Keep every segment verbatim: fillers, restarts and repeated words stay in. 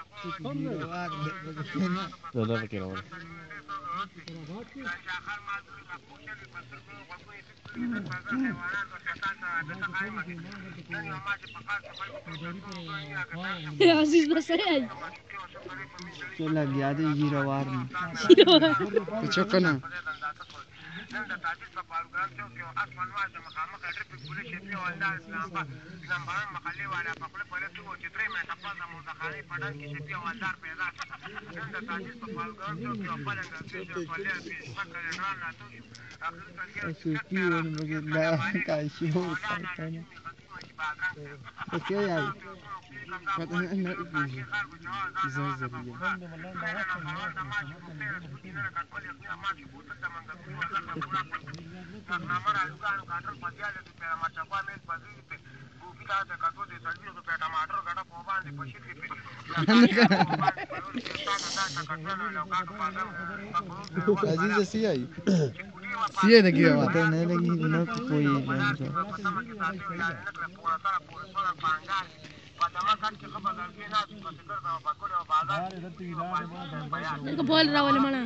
نه نه پکې راوړل عزیز بسای چلا گیا دې ژیروار نه چکنه نن د تعدیل په پروګرام کې یو اسمان واځه مخامخ ټریفیک پولیس شي په ولدا اسلام په زمبان محلي والا په خپل په لټو چې درې مې خپل د مزخاني په ډان کې شي په ولدار پیدا نن د تعدیل په پروګرام کې یو په لنګ کې چې په لیا کې فکر نه راته اخر کې سوتي ون مګر لا کای شي هو کنه اوکې یای پته نه نه زازریا عزیز سی آئی سی ہے لگی ہوا پتہ نہیں لگی نہ کوئی بول راولې مړه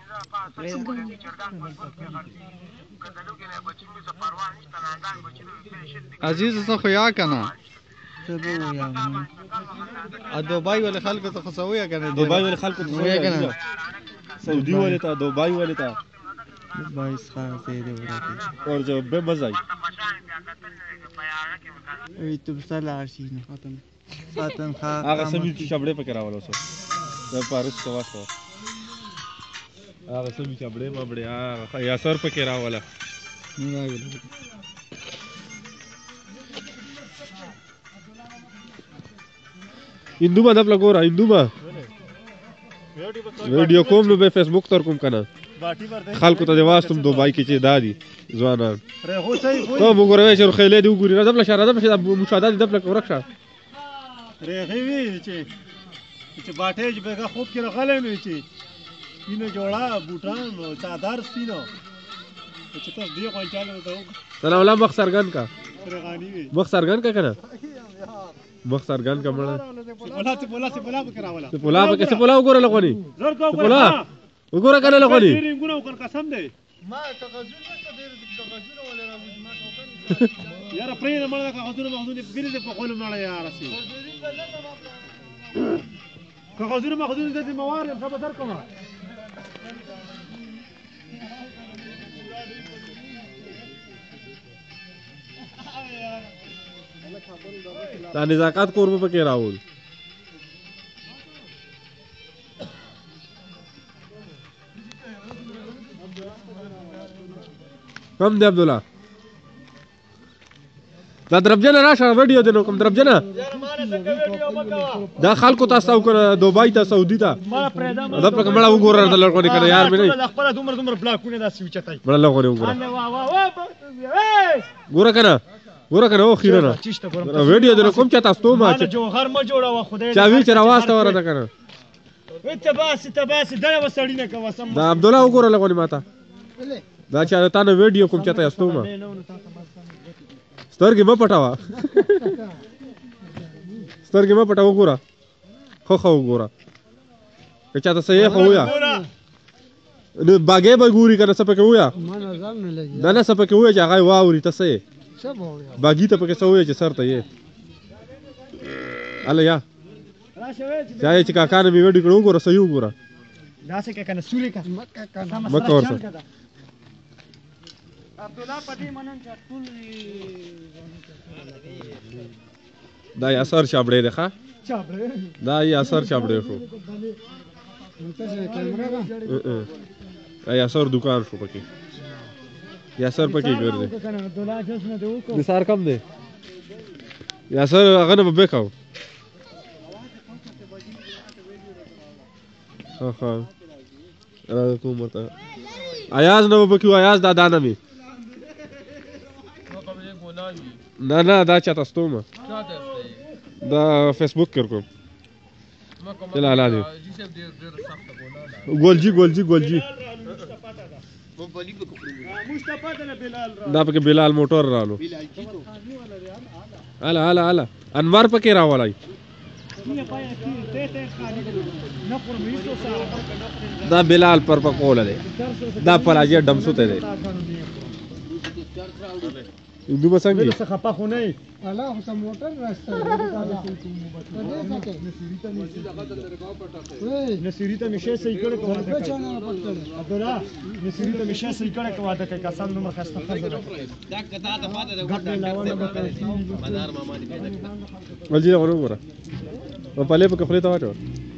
عزیز څه خو یا کنه سبو یا ا دوبای ول خلکو ته خصویا کنه دوبای ول خلکو ته خصویا کنه سعودی والے تا دوبای والے تا بائیس خان سے دے ورته اور جو بے مزہ وی تم سلام شي نه ختم فاتن خا هغه سمې چې چبړې پکې راول اوسه د پارس څه واسطه هغه سمې چبړې مبړې هغه یا سر پکې راوله نه راغلی هندو ما دبل ګوره هندو ما ویډیو کوم نو به فیسبوک تر کوم کنه خلکو ته د واسطم دوبای کې چې دادي ځوانان ته وګوره چې خېلې دی وګوري دبل شهر دبل شهر مشاهدات دبل ورکشه ریغي وی چې چې باټې به خوب کې راغلې نو چې پینو جوړا بوټان او چادر سپینو چې تاسو دی کوم چاله ته سلام الله مخ سرګن کا رغانی وی مخ سرګن کا کنه مخ سرګن کا مړه بولا ته بولا ته بولا به راولا ته بولا به څه بولا وګوره لغونی زر کو بولا وګوره کنه لغونی ډیر ګونو کر قسم دی ما تغزل نه ډیر تغزل ولا راوځي ما ټوکن یار پرې نه مړه کا حضور محمود بیره په خپل مړه یار سي که حضور محمود د موارد خبر در کوم دا نزاکات کور په کې راول کم دی عبد الله دا دربجن راشه ویډیو دینو کوم دربجن دا خلکو تاسو کو دوبای ته سعودي ته ما پرېدا دا په کمړه وګورل د لړکو کنه یار مې نه خپل دومره دومره بلاکونه داسې وچتای بل لغه وګوره وا وا وا ګوره کنه ګوره کنه او خیره ویډیو دینو کوم چا تاسو ما چې جوهر ما جوړه خدای چا وی چر واسطه ورته کنه ته باس ته باس دا وسړی نه کوم سم دا عبد الله وګوره لغونی ماته دا چا ته نو ویډیو کوم چاته تاسو ما سترګې ما پټاوه سترګې ما پټاوه ګوره خو خو ګوره که چاته صحیح خو ویا نو باګې به ګوري کنه څه پکې ویا ما نظر نه لګي دا نه څه پکې ویا چې هغه واوري ته څه سب هو گیا باګی ته پکې څه ویا چې سر ته یې الله یا چا چې کاکا نه می وډی کړو ګوره صحیح وګوره داسې کې کنه سوري کا مکه کنه مکه ورته عبد الله پدې منن چې ټول دا یا سر چابړې ده ښا چابړې دا یا سر چابړې شو منتظر کیمرا دا یا سر دکان شو پکې یا سر پکې ګرځي کنه عبد الله جس نه دی وکړو نثار کم دی یا سر هغه نه به کاو ها ها را کوم ورته ایاز نه به کیو ایاز دا دانه می نه نه دا چاته ستومه دا فیسبوک کې کوم چلا لا دی ګولجی ګولجی ګولجی دا پکې بلال موټر رالو الا الا الا انوار پکې راولای دا بلال پر پکوله دی دا پلاجی ډمسو ته دی دومره څنګه څه خپه خو نه الله خو سم موټر راستل نصیری ته مشه صحیح کړه کوه عبدالله نصیری ته مشه صحیح کړه کوه د قسم نو مخسته خزر دا کتا ته پاته د غټ لاونه مدار ماما دی پیدا کړ ولجی دا ورو په پله په خپل ته واچو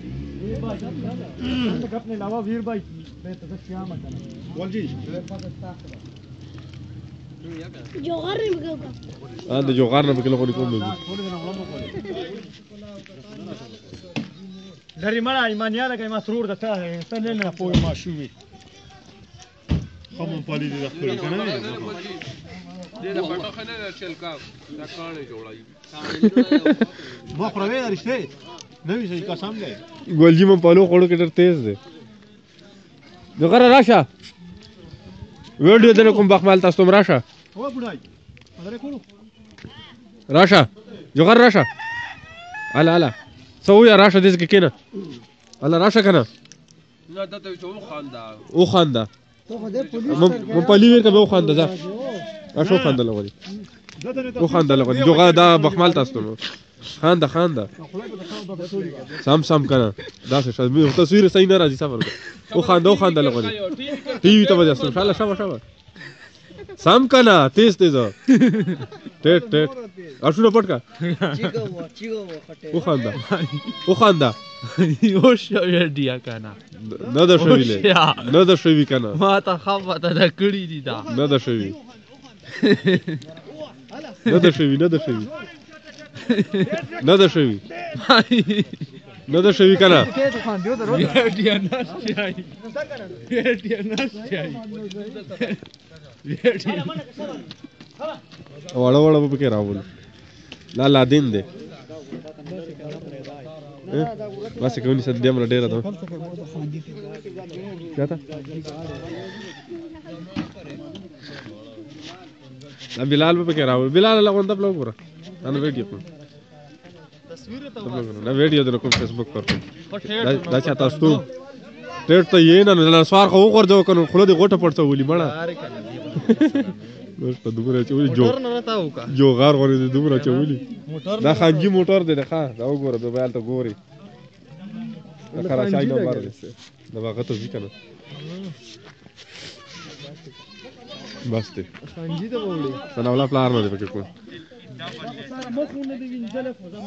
دا غټ لاوا ویر بای به ته شیامه کنه ولجی جوهر نه مګوګا ا د جوغار نه بکله خو کوم دی لري مړه ایمانیا لکه مسرور ده ته ته نه نه پوه ما شوې کوم پالي دي خپل کنه دې دا پټو خنه چل کا دا کانه جوړای ما خو راشته نوې څه قسم دی ګولجی مم پالو خړو کې ډېر تیز دی جوغار راشه ویډیو دنه کوم بخمال تاسو تم راشه او بډای مدره کولو راشه جوغر راشه الا الا سویا راشه دې کې کینه الا راشه کنه نه دا ته او خاندا او خاندا ته خو دې پولیس مم پلی ور کبه او خاندا دا اشو خاندا لغوي او خاندا لغوي جوغر دا بخمال تاسو تم خاندا خاندا سم سم کنه دا څه شې تصویر صحیح نه راځي صبر او خاندا او خاندا لغوي ټي وي ته وځه ان شاء الله شابه شابه سم کنه تیز تیز ټټ ټټ اشو پټکا چیګو چیګو خټه او خاندا او خاندا یو شو دیا کنه نه د شویلې نه د شوی کنه ما ته خبره ده کړی دي دا نه د شوی نه د شوی نه د شوی نه د شوی نه د شوی کنه ته خان دیو درو ډیا ناس چای ډیا ناس چای وړه وړه په کې راول لا لا دین دې بس کوي څه دې مر ډیره ده چاته لا بلال په کې راول بلال لا غونډه بلوګ ورا انا ویډیو کوم تصویر ته نه ویډیو در کوم فیسبوک پر دا چا تاسو ټیټ ته یې نه نه سوار خو ورځو کنه خله دې غوټه پړته ولي مړه نو په دومره چولې جو موټر نه تاو کا جو غار غوري دې دومره چولې دا خانجي موټر دې ښه دا وګوره به بل ته ګوري دا خراچای نمبر دې دا هغه ته ځی کنه بس ته خانجي ته وړي سلام الله پلار نه دې پکې کو